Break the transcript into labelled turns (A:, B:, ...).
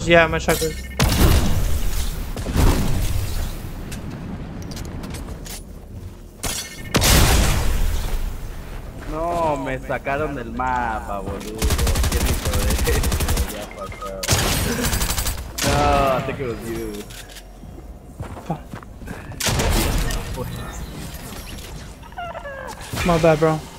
A: Yeah, my shotgun.
B: No, me sacaron del mapa, boludo. ¿Quién hizo de eso? Ya pasó. No, I think it was you.
A: My bad, bro.